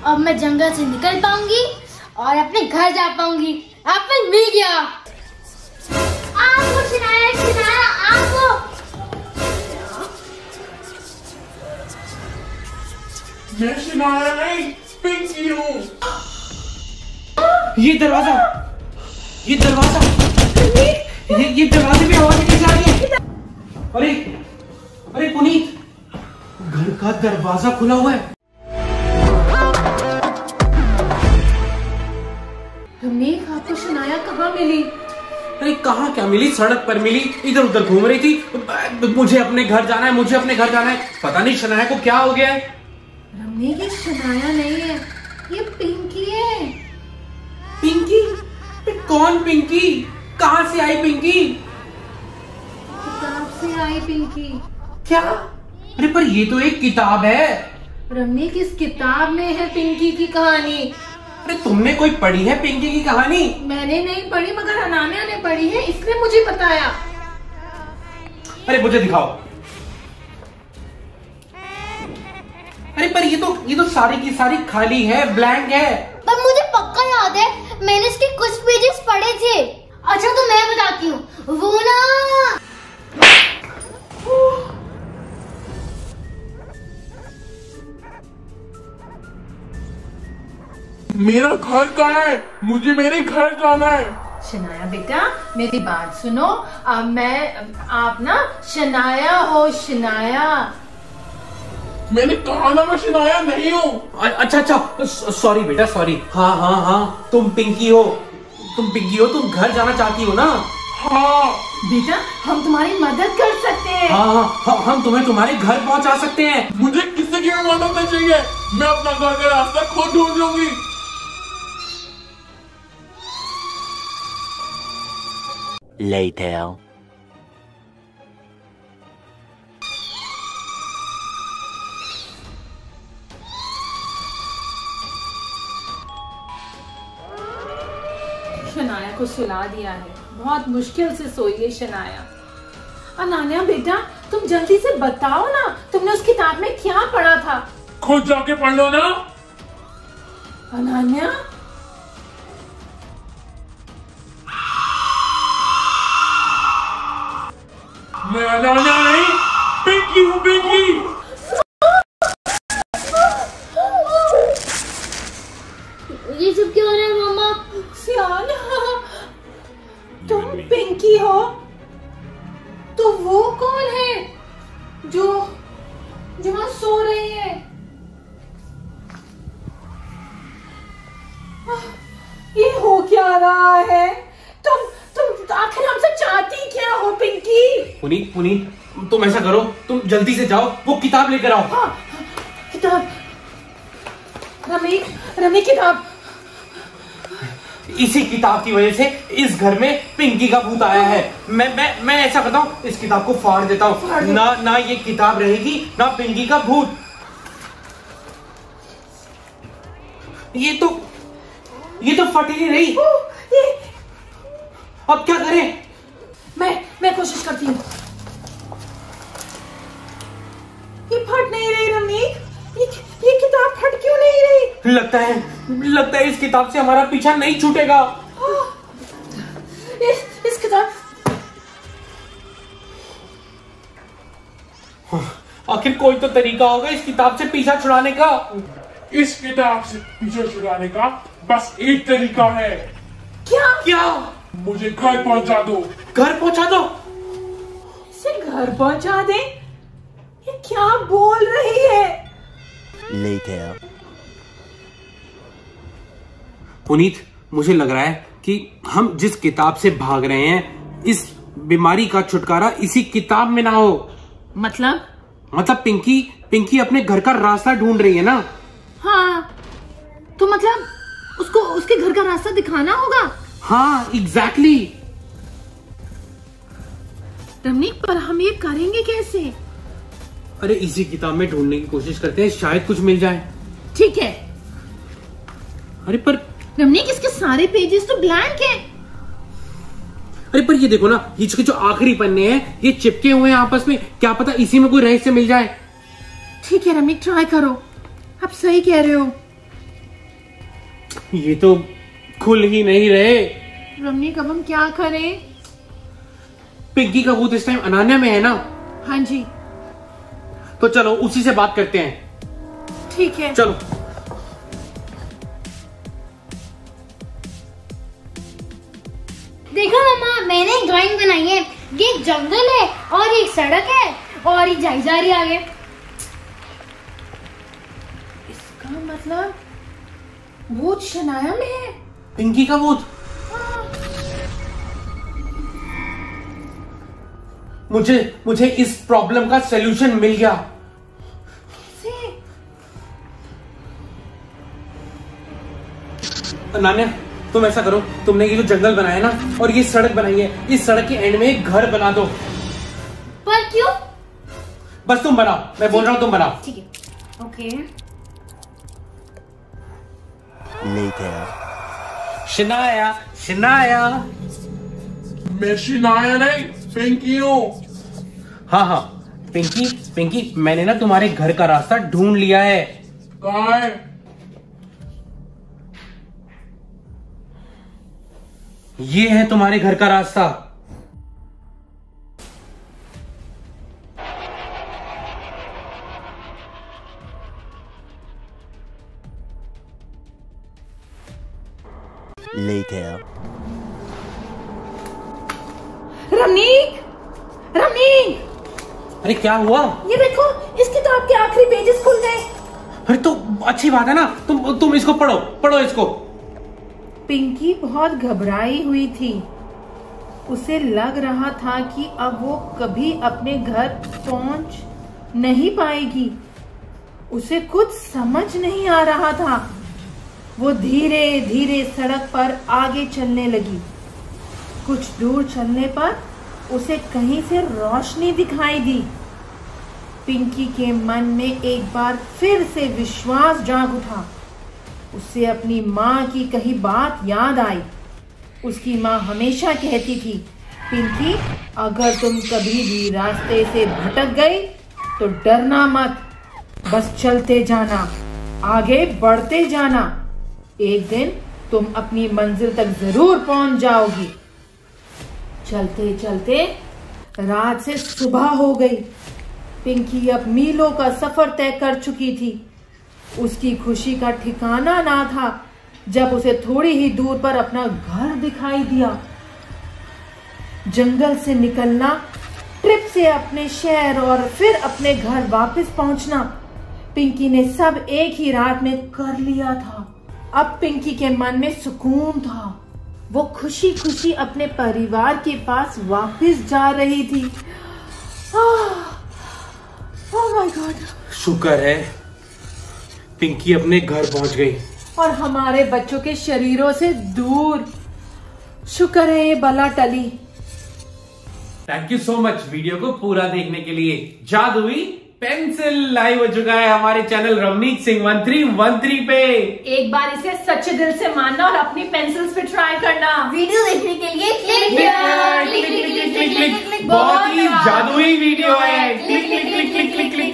अब मैं जंगल से निकल पाऊंगी और अपने घर जा पाऊंगी। एप्पल मिल गया। आपको शनाया, शनाया आपको। मैं शनाया नहीं, पिंकी हूँ। ये दरवाजा ये दरवाजे में आवाज कैसे आ रही है? अरे अरे पुनीत, घर का दरवाजा खुला हुआ है। रमनीक, आपको शनाया कहाँ मिली? अरे कहाँ क्या मिली, सड़क पर मिली, इधर उधर घूम रही थी। मुझे अपने घर जाना है, मुझे अपने घर जाना है। पता नहीं शनाया को क्या हो गया है। रमनीक, ये शनाया नहीं है, ये पिंकी है। पिंकी? कौन पिंकी? कहाँ से आई पिंकी? किताब से आई पिंकी। क्या? अरे पर ये तो एक किताब है। रमनीक, इस किताब में है पिंकी की कहानी। अरे तुमने कोई पढ़ी है पिंकी की कहानी? मैंने नहीं पढ़ी, मगर अनान्या ने पढ़ी है, इसने मुझे बताया। अरे मुझे दिखाओ। अरे पर ये तो सारी की सारी खाली है, ब्लैंक है। पर मुझे पक्का याद है, मैंने इसके कुछ पेजेस पढ़े थे। अच्छा तो मैं बताती हूँ, वो ना मेरा घर कहाँ है? मुझे मेरे घर जाना है। शनाया बेटा, मेरी बात सुनो। आप ना शनाया हो, शनाया। मैंने कहा ना मैं शनाया नहीं हूँ। अच्छा सॉरी बेटा, सॉरी। हाँ तुम पिंकी हो, तुम घर जाना चाहती हो ना? हाँ बेटा, हम तुम्हारी मदद कर सकते हैं। हाँ, हम तुम्हें तुम्हारे घर पहुंचा सकते हैं। मुझे किसी की मदद नहीं चाहिए, मैं अपना घर का रास्ता खुद ढूंढ लूंगी। Later. शनाया को सुला दिया है, बहुत मुश्किल से सोई है शनाया। अनान्या बेटा, तुम जल्दी से बताओ ना, तुमने उस किताब में क्या पढ़ा था? खुद जाके पढ़ लो ना। अनान्या, मैं अनान्या नहीं, पिंकी हूँ, पिंकी। ये सब क्यों हो रहा है मम्मा? सियान, तुम पिंकी हो? तो वो कौन है जो वहां सो रही है? ये हो क्या रहा है? तुम आखिर हमसे चाहती क्या हो पिंकी? पुनीत, तुम ऐसा करो, तुम जल्दी से जाओ, वो किताब लेकर आओ। हाँ, किताब। रमनीक, किताब। इसी किताब की वजह से इस घर में पिंकी का भूत आया है। मैं ऐसा करता हूँ, इस किताब को फाड़ देता हूँ। ना ये किताब रहेगी, ना पिंकी का भूत। ये तो फट ही नहीं रही। अब क्या करें? मैं कोशिश करती हूँ। ये फट नहीं रही रमनीक, ये किताब फट क्यों नहीं रही? लगता है इस किताब से हमारा पीछा नहीं छूटेगा। इस किताब, आखिर कोई तो तरीका होगा इस किताब से पीछा छुड़ाने का। इस किताब से पीछे छुड़ाने का बस एक तरीका है। क्या? मुझे घर पहुंचा दो। घर पहुंचा दो? इसे घर पहुंचा दे? ये क्या बोल रही है? Later. पुनीत, मुझे लग रहा है कि हम जिस किताब से भाग रहे हैं, इस बीमारी का छुटकारा इसी किताब में ना हो। मतलब पिंकी अपने घर का रास्ता ढूंढ रही है ना? हाँ, तो मतलब उसको उसके घर का रास्ता दिखाना होगा। हाँ, एग्जैक्टली। रमनीक, पर हम ये करेंगे कैसे? अरे इसी किताब में ढूंढने की कोशिश करते हैं, शायद कुछ मिल जाए। ठीक है। अरे पर रमनीक, इसके सारे पेजेस तो ब्लैंक हैं। अरे पर ये देखो ना, इसके जो आखिरी पन्ने हैं ये चिपके हुए हैं आपस में, क्या पता इसी में कोई रहस्य मिल जाए। ठीक है रमनीक, ट्राई करो, आप सही कह रहे हो। ये तो खुल ही नहीं रहे। रमनीक अब हम क्या करें? पिंकी का भूत इस टाइम अनान्या में है ना? हाँ जी। तो चलो उसी से बात करते हैं। ठीक है। चलो। देखो मम्मा, मैंने एक ड्राइंग बनाई है। ये एक जंगल है और एक सड़क है और एक जाई जा रही है आगे। इसका मतलब भूत शनाया में है। पिंकी का भूत। मुझे इस प्रॉब्लम का सलूशन मिल गया। नान्या, तुम ऐसा करो, तुमने ये जो जंगल बनाया ना और ये सड़क बनाई है, इस सड़क के एंड में एक घर बना दो। पर क्यों? बस तुम बनाओ, मैं बोल रहा हूँ तुम बनाओ। ठीक है। ओके। Later. शनाया, शनाया। मैं शिनाया नहीं, पिंकी हूँ। हाँ, पिंकी, मैंने ना तुम्हारे घर का रास्ता ढूंढ लिया है। कहाँ है? ये है तुम्हारे घर का रास्ता। Later. रमनीक, अरे क्या हुआ? ये देखो, इस किताब के आखिरी पेजेस खुल गए। अरे तो अच्छी बात है ना, तुम इसको पढ़ो इसको। पिंकी बहुत घबराई हुई थी। उसे लग रहा था कि अब वो कभी अपने घर पहुंच नहीं पाएगी। उसे कुछ समझ नहीं आ रहा था। वो धीरे धीरे सड़क पर आगे चलने लगी। कुछ दूर चलने पर उसे कहीं से रोशनी दिखाई दी। पिंकी के मन में एक बार फिर से विश्वास जाग उठा। उसे अपनी माँ की कही बात याद आई। उसकी माँ हमेशा कहती थी, पिंकी, अगर तुम कभी भी रास्ते से भटक गई तो डरना मत, बस चलते जाना, आगे बढ़ते जाना। एक दिन तुम अपनी मंजिल तक जरूर पहुंच जाओगी। चलते चलते रात से सुबह हो गई। पिंकी अब मीलों का सफर तय कर चुकी थी। उसकी खुशी का ठिकाना ना था जब उसे थोड़ी ही दूर पर अपना घर दिखाई दिया। जंगल से निकलना, ट्रिप से अपने शहर और फिर अपने घर वापस पहुंचना, पिंकी ने सब एक ही रात में कर लिया था। अब पिंकी के मन में सुकून था। वो खुशी खुशी अपने परिवार के पास वापस जा रही थी। Oh my god! शुक्र है पिंकी अपने घर पहुंच गई और हमारे बच्चों के शरीरों से दूर। शुक्र है ये बला टली। Thank you so much video को पूरा देखने के लिए। जादुई पेंसिल लाइव हो चुका है हमारे चैनल रमनीक सिंह 1313 पे। एक बार इसे सच्चे दिल से मानना और अपनी पेंसिल्स पे ट्राई करना। वीडियो देखने के लिए क्लिक क्लिक, बहुत ही जादुई वीडियो है। Click click click click click click.